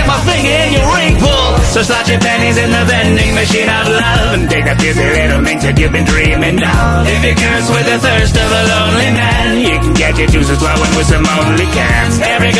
stick my finger in your ring pull. So slot your pennies in the vending machine of love and take that juicy little minx that you've been dreaming of. If you curse with the thirst of a lonely man, you can get your juices flowing with some only cans. Every